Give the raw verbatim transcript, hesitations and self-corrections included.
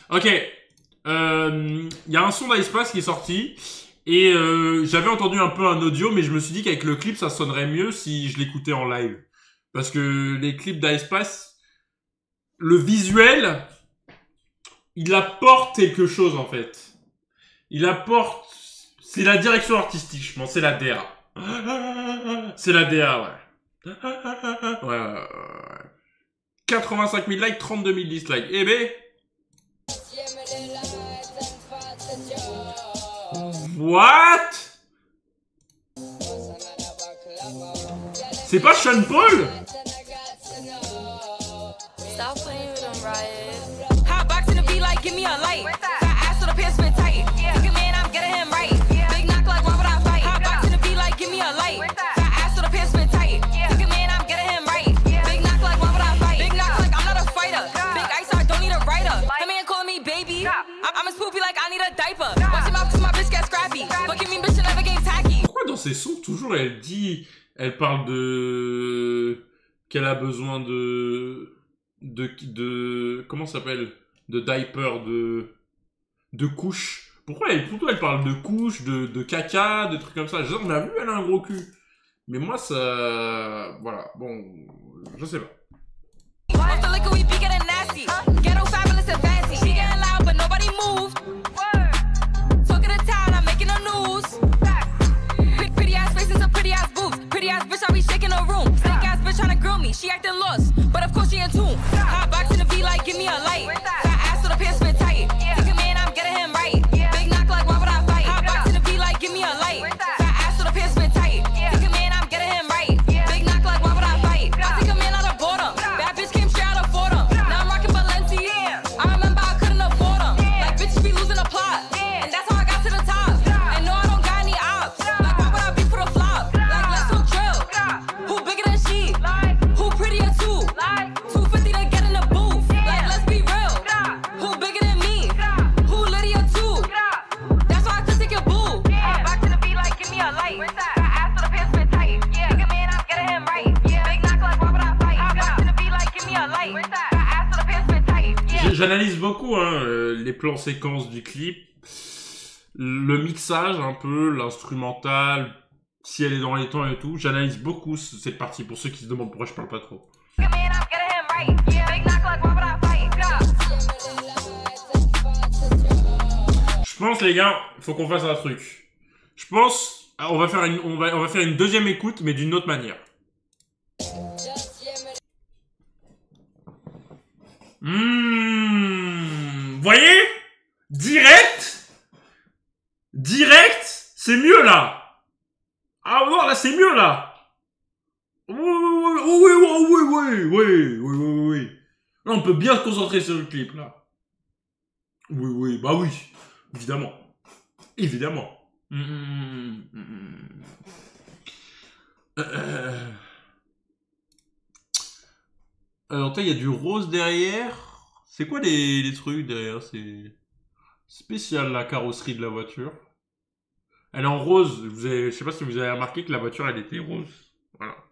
Ok. Il euh, y a un son d'Icepace qui est sorti. Et euh, j'avais entendu un peu un audio, mais je me suis dit qu'avec le clip, ça sonnerait mieux si je l'écoutais en live. Parce que les clips d'Icepace, le visuel, il apporte quelque chose, en fait. Il apporte... C'est la direction artistique, je pense. C'est la D A. C'est la D A, ouais. Ouais, ouais, ouais. quatre-vingt-cinq mille likes, trente-deux mille dislikes. Eh ben... What? C'est pas Sean Paul? Pourquoi dans ses sons, toujours, elle dit... Elle parle de... Qu'elle a besoin de... De... de comment ça s'appelle? De diaper, de... De couches. Pourquoi elle, plutôt, elle parle de couches, de, de caca, de trucs comme ça. Genre, on a vu, elle a un gros cul. Mais moi, ça... Voilà, bon... Je sais pas. She acting lost, but of course she in tune. Hot box in the V like, give me a light. Fat ass so the pants fit tight. Think a man, I'm getting him right. Big knock like, why would I fight? Hot box in the V like, give me a light. Fat ass so the pants fit tight. Think a man, I'm getting him right. Big knock like, why would I fight? I take a man out of boredom. Bad bitch came straight out of Fordham. Now I'm rocking Balenci. I remember I couldn't afford them. Like bitches be losing the plot. And that's how I got to the top. And no, I don't got any ops. Like why would I be for the flop? Like let's go drill. Who bigger than she? Prettier too, like two fifty to get in the booth. Like let's be real, who bigger than me? Who Lydia too? That's why I could take your boo. Yeah, back to the beat like give me a light. Fat ass so the pants fit tight. Yeah, nigga man I'm getting him right. Yeah, big knock like why would I fight? Back to the beat like give me a light. Fat ass so the pants fit tight. Yeah. J'analyse beaucoup hein, euh, les plans séquences du clip, le mixage un peu, l'instrumental. Si elle est dans les temps et tout, j'analyse beaucoup cette partie pour ceux qui se demandent pourquoi je parle pas trop. Je pense les gars, il faut qu'on fasse un truc. Je pense, on va faire une, on va, on va faire une deuxième écoute, mais d'une autre manière. Mmh, vous voyez? Direct, direct, c'est mieux là. Ah non, là c'est mieux là. Oui, oui, oui, oui, oui, oui, oui, oui, oui, oui. Là on peut bien se concentrer sur le clip là. Oui, oui, bah oui, évidemment, évidemment. Mmh, mmh, mmh. Euh... Alors il y a du rose derrière. C'est quoi les, les trucs derrière? C'est spécial la carrosserie de la voiture. Elle est en rose. Vous avez, je sais pas si vous avez remarqué que la voiture, elle était rose. Voilà.